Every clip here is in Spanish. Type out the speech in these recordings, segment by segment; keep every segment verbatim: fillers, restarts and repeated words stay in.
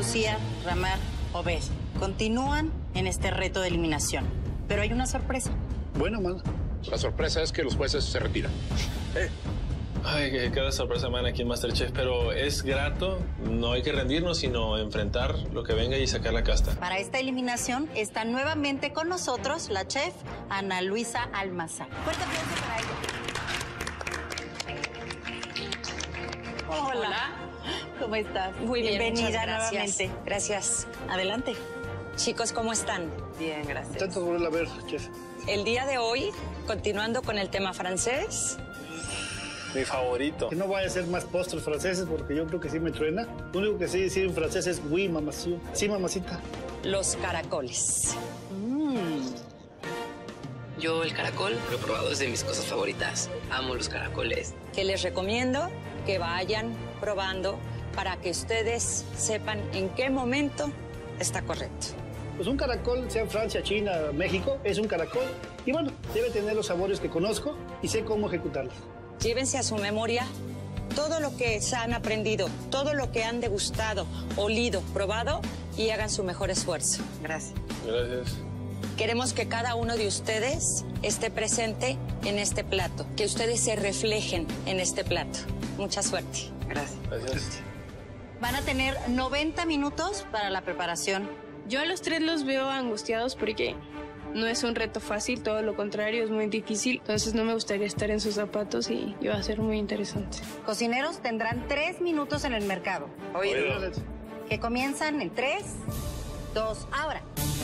Lucía, Ramar, Obed, continúan en este reto de eliminación. Pero hay una sorpresa. Bueno, mala. La sorpresa es que los jueces se retiran. Eh. Ay, que cada sorpresa, man, aquí en MasterChef, pero es grato, no hay que rendirnos, sino enfrentar lo que venga y sacar la casta. Para esta eliminación está nuevamente con nosotros la chef Ana Luisa Almazán. Fuerte aplauso para ella. Hola. Hola. ¿Cómo estás? Muy bien, bienvenida gracias. nuevamente. Gracias. Adelante. Chicos, ¿cómo están? Bien, gracias. Tanto volverla a ver, chef. El día de hoy, continuando con el tema francés. Mi favorito. Que no vaya a ser más postres franceses porque yo creo que sí me truena. Lo único que sí decir en francés es oui, mamacita. Sí, mamacita. Los caracoles. Mm. Yo el caracol lo he probado, es de mis cosas favoritas. Amo los caracoles. Que les recomiendo que vayan probando para que ustedes sepan en qué momento está correcto. Pues un caracol, sea en Francia, China, México, es un caracol. Y bueno, debe tener los sabores que conozco y sé cómo ejecutarlos. Llévense a su memoria todo lo que se han aprendido, todo lo que han degustado, olido, probado y hagan su mejor esfuerzo. Gracias. Gracias. Queremos que cada uno de ustedes esté presente en este plato, que ustedes se reflejen en este plato. Mucha suerte. Gracias. Gracias. Van a tener noventa minutos para la preparación. Yo a los tres los veo angustiados porque no es un reto fácil, todo lo contrario, es muy difícil. Entonces no me gustaría estar en sus zapatos y, y va a ser muy interesante. Cocineros tendrán tres minutos en el mercado. Oído. Que comienzan en tres, dos, ahora.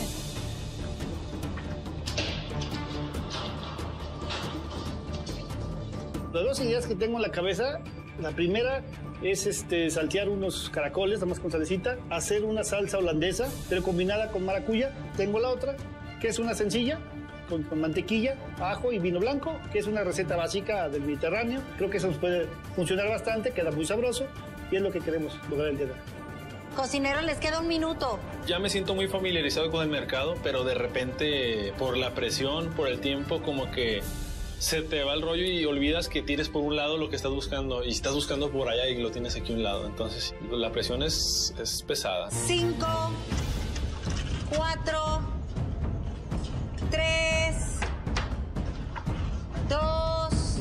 Las dos ideas que tengo en la cabeza, la primera es este, saltear unos caracoles, nada más con salecita, hacer una salsa holandesa, pero combinada con maracuya. Tengo la otra, que es una sencilla, con, con mantequilla, ajo y vino blanco, que es una receta básica del Mediterráneo. Creo que eso nos puede funcionar bastante, queda muy sabroso y es lo que queremos lograr el día de hoy. Cocineros, les queda un minuto. Ya me siento muy familiarizado con el mercado, pero de repente, por la presión, por el tiempo, como que se te va el rollo y olvidas que tienes por un lado lo que estás buscando y estás buscando por allá y lo tienes aquí a un lado. Entonces, la presión es, es pesada. Cinco, cuatro, tres, dos.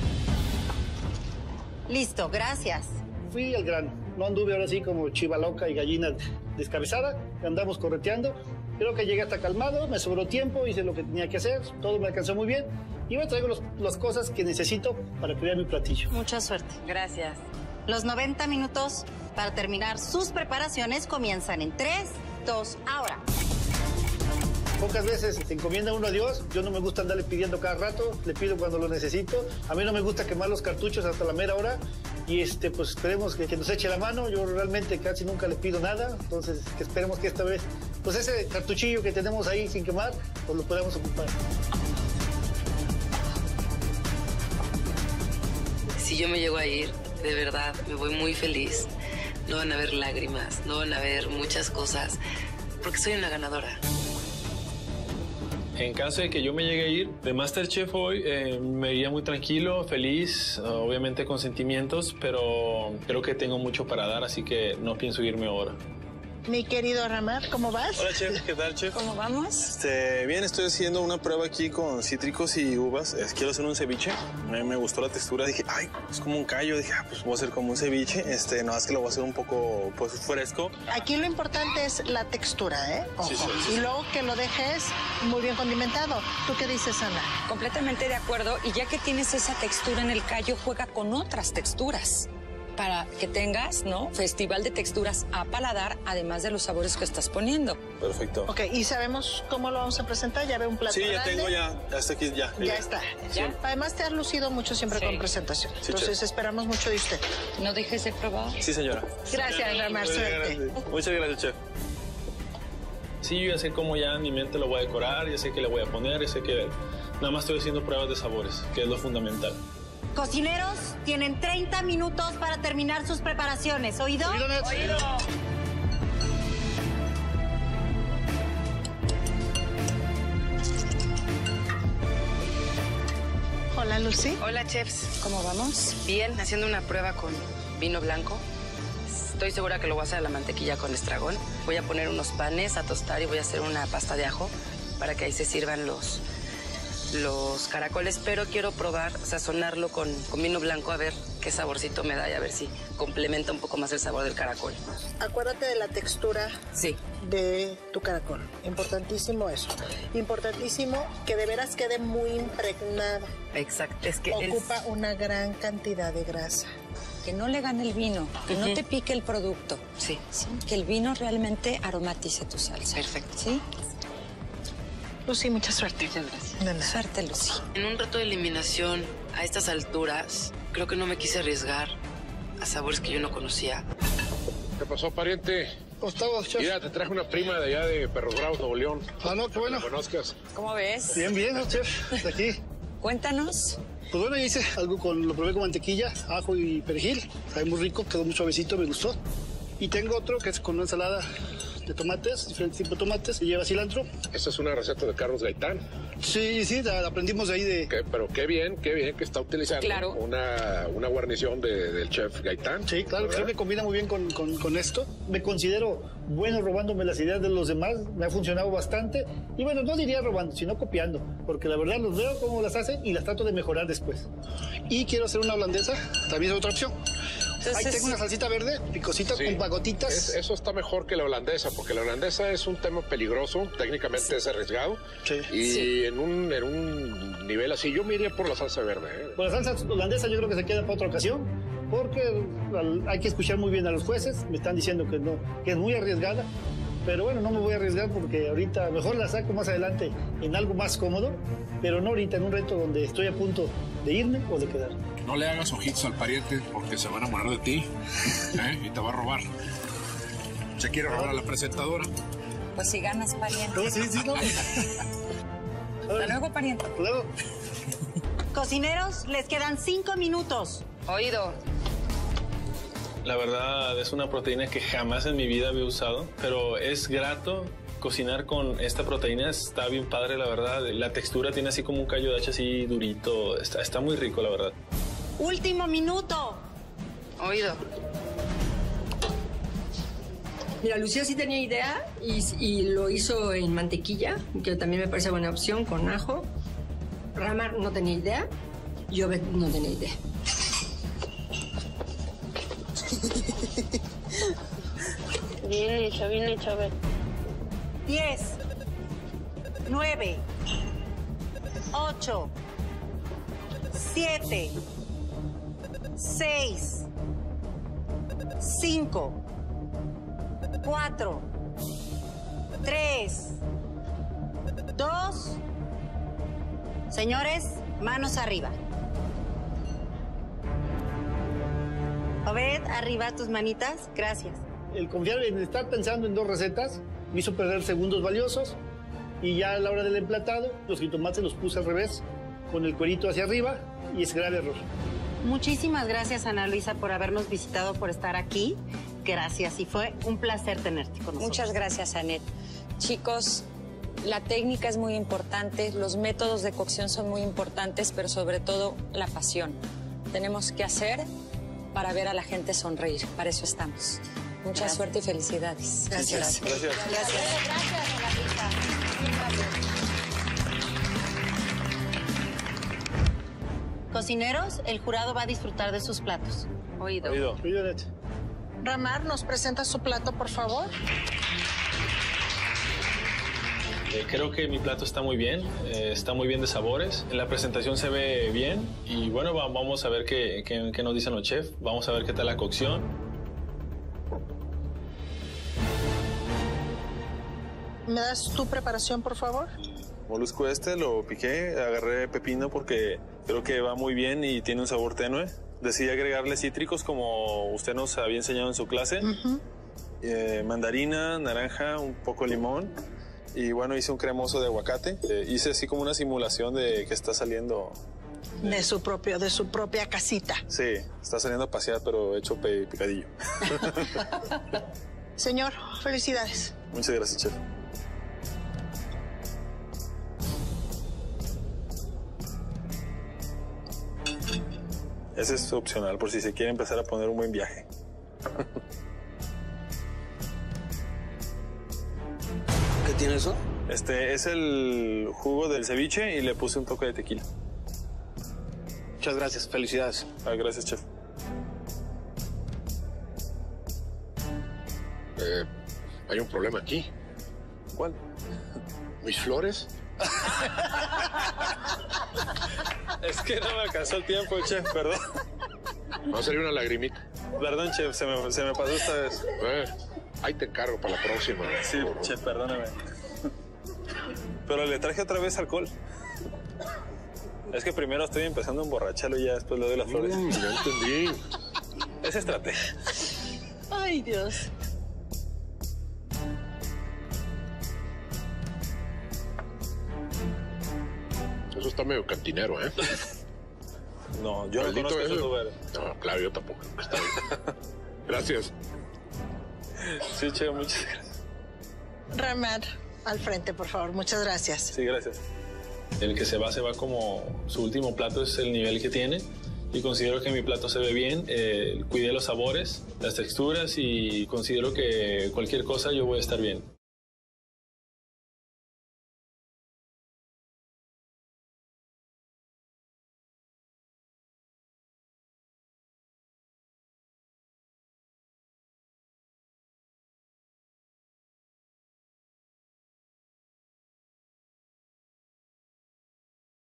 Listo, gracias. Fui al grano, no anduve ahora sí como chiva loca y gallina descabezada, andamos correteando. Creo que llegué hasta calmado, me sobró tiempo, hice lo que tenía que hacer, todo me alcanzó muy bien. Y me traigo los, las cosas que necesito para crear mi platillo. Mucha suerte. Gracias. Los noventa minutos para terminar sus preparaciones comienzan en tres, dos, ahora. Pocas veces se encomienda uno a Dios, yo no me gusta andarle pidiendo cada rato, le pido cuando lo necesito. A mí no me gusta quemar los cartuchos hasta la mera hora. Y este, pues esperemos que, que nos eche la mano. Yo realmente casi nunca le pido nada, entonces que esperemos que esta vez, pues ese cartuchillo que tenemos ahí sin quemar, pues lo podamos ocupar. Si yo me llego a ir, de verdad, me voy muy feliz. No van a haber lágrimas, no van a haber muchas cosas, porque soy una ganadora. En caso de que yo me llegue a ir de MasterChef hoy, eh, me iría muy tranquilo, feliz, obviamente con sentimientos, pero creo que tengo mucho para dar, así que no pienso irme ahora. Mi querido Ramar, ¿cómo vas? Hola, chef. ¿Qué tal, chef? ¿Cómo vamos? Este, bien, estoy haciendo una prueba aquí con cítricos y uvas. Es, quiero hacer un ceviche. Me, me gustó la textura. Dije, ay, es como un callo. Dije, ah, pues voy a hacer como un ceviche. Este, no, es que lo voy a hacer un poco, pues, fresco. Aquí lo importante es la textura, ¿eh? Ojo. Sí, sí, sí. Y luego que lo dejes muy bien condimentado. ¿Tú qué dices, Ana? Completamente de acuerdo. Y ya que tienes esa textura en el callo, juega con otras texturas para que tengas, ¿no? Festival de texturas a paladar, además de los sabores que estás poniendo. Perfecto. Ok, ¿y sabemos cómo lo vamos a presentar? ¿Ya veo un plato Sí, ya grande? tengo ya. Ya está aquí, ya. Ya está. ¿Ya? Además, te has lucido mucho siempre Sí. con presentación. Sí, Entonces, chef. esperamos mucho de usted. No dejes de probar. Sí, señora. Gracias, Ramar. Suerte. Muchas gracias, chef. Sí, yo ya sé cómo ya en mi mente lo voy a decorar, ya sé qué le voy a poner, ya sé que nada más estoy haciendo pruebas de sabores, que es lo fundamental. Cocineros, tienen treinta minutos para terminar sus preparaciones. ¿Oído? ¿Oído, Nets? Oído. Hola, Lucy. Hola, chefs. ¿Cómo vamos? Bien, haciendo una prueba con vino blanco. estoy segura que lo voy a hacer a la mantequilla con estragón. Voy a poner unos panes a tostar y voy a hacer una pasta de ajo para que ahí se sirvan los, los caracoles. Pero quiero probar, sazonarlo con, con vino blanco a ver qué saborcito me da y a ver si complementa un poco más el sabor del caracol. Acuérdate de la textura Sí. de tu caracol. Importantísimo eso. Importantísimo que de veras quede muy impregnada. Exacto. Es que Ocupa es... una gran cantidad de grasa. Que no le gane el vino, que Ujú. no te pique el producto. Sí. ¿Sí? Que el vino realmente aromatice tu salsa. Perfecto. ¿Sí? Lucy, mucha suerte. Muchas gracias. De nada. Suerte, Lucy. En un reto de eliminación, a estas alturas, creo que no me quise arriesgar a sabores que yo no conocía. ¿Qué pasó, pariente? ¿Cómo estamos, chef? Mira, te traje una prima de allá de Perros Bravos, Nuevo León. Ah, no, qué bueno. ¿La conozcas? ¿Cómo ves? Bien, bien, ¿no, chef? De aquí. Cuéntanos. Pues bueno, hice algo con, lo probé con mantequilla, ajo y perejil. Sabe muy rico, quedó muy suavecito, me gustó. Y tengo otro que es con una ensalada de tomates, diferentes tipos de tomates, y lleva cilantro. Esta es una receta de Carlos Gaitán. Sí, sí, la aprendimos de ahí de... Que- pero qué bien, qué bien que está utilizando Claro. una, una guarnición de- del chef Gaitán. Sí, claro, ¿verdad? creo que combina muy bien con, con, con esto. Me considero bueno robándome las ideas de los demás, me ha funcionado bastante. Y bueno, no diría robando, sino copiando, porque la verdad los veo cómo las hacen y las trato de mejorar después. Y quiero hacer una holandesa, también es otra opción. Entonces, Ahí tengo una salsita verde, picosita, Sí. con pagotitas. Es- eso está mejor que la holandesa, porque la holandesa es un tema peligroso, técnicamente es arriesgado. Sí. Y Sí. En, un, en un nivel así, yo me iría por la salsa verde. ¿eh? Con la salsa holandesa yo creo que se queda para otra ocasión, porque al- hay que escuchar muy bien a los jueces. Me están diciendo que no, que es muy arriesgada. Pero bueno, no me voy a arriesgar porque ahorita mejor la saco más adelante en algo más cómodo, pero no ahorita en un reto donde estoy a punto de irme o de quedar. No le hagas ojitos al pariente porque se va a enamorar de ti, ¿eh? Y te va a robar. Se quiere robar a la presentadora. Pues si ganas, pariente. No, sí, sí, no. Hasta luego, pariente. Luego. Cocineros, les quedan cinco minutos. Oído. La verdad es una proteína que jamás en mi vida había usado, pero es grato cocinar con esta proteína. Está bien padre, la verdad. La textura tiene así como un callo de hacha así durito. Está, está muy rico, la verdad. Último minuto. Oído. Mira, Lucía sí tenía idea y, y lo hizo en mantequilla, que también me parece buena opción, con ajo. Ramar no tenía idea, yo no tenía idea. Bien hecho, bien hecho, a ver. Diez, nueve, ocho, siete, seis, cinco, cuatro, tres, dos. Señores, manos arriba. Obed, arriba tus manitas. Gracias. El confiar en estar pensando en dos recetas me hizo perder segundos valiosos y ya a la hora del emplatado los jitomates los puse al revés con el cuerito hacia arriba y es grave error. Muchísimas gracias, Ana Luisa, por habernos visitado, por estar aquí. Gracias y fue un placer tenerte con nosotros. Muchas gracias, Anet. Chicos, la técnica es muy importante, los métodos de cocción son muy importantes, pero sobre todo la pasión. Tenemos que hacer para ver a la gente sonreír. Para eso estamos. Mucha Gracias. suerte y felicidades. Gracias. Gracias. Gracias, Ana Luisa. Cocineros, el jurado va a disfrutar de sus platos. Oído. Oído. Cuídate. Ramar, ¿nos presenta su plato, por favor? Eh, creo que mi plato está muy bien, eh, está muy bien de sabores. En la presentación se ve bien y bueno, va- vamos a ver qué, qué- qué nos dicen los chefs. Vamos a ver qué tal la cocción. ¿Me das tu preparación, por favor? Molusco este lo piqué, agarré pepino porque creo que va muy bien y tiene un sabor tenue. Decidí agregarle cítricos como usted nos había enseñado en su clase. Eh, mandarina, naranja, un poco limón. Y bueno, hice un cremoso de aguacate. Eh, hice así como una simulación de que está saliendo... De su propio, de su propia casita. Sí, está saliendo a pasear, pero hecho pe- picadillo. Señor, felicidades. Muchas gracias, chef. Ese es opcional por si se quiere empezar a poner un buen viaje. tiene eso? Este es el jugo del ceviche y le puse un toque de tequila. Muchas gracias, felicidades. Ah, gracias, chef. Eh, hay un problema aquí. ¿Cuál? ¿Mis flores? Es que no me alcanzó el tiempo, chef, perdón. Va a salir una lagrimita. Perdón, chef, se me, se me pasó esta vez. Eh, ahí te encargo para la próxima. Sí, chef, perdóname. Pero le traje otra vez alcohol. Es que primero estoy empezando a emborracharlo y ya después le doy las flores. Mm, ya entendí. Es estrategia. Ay, Dios. Eso está medio cantinero, ¿eh? No, yo Maldito no conozco esos eso. lugares. No, claro, yo tampoco. Está bien. Gracias. Sí, che, muchas gracias. Ramar, al frente, por favor. Muchas gracias. Sí, gracias. El que se va, se va como su último plato es el nivel que tiene y considero que mi plato se ve bien, eh, cuidé los sabores, las texturas y considero que cualquier cosa yo voy a estar bien.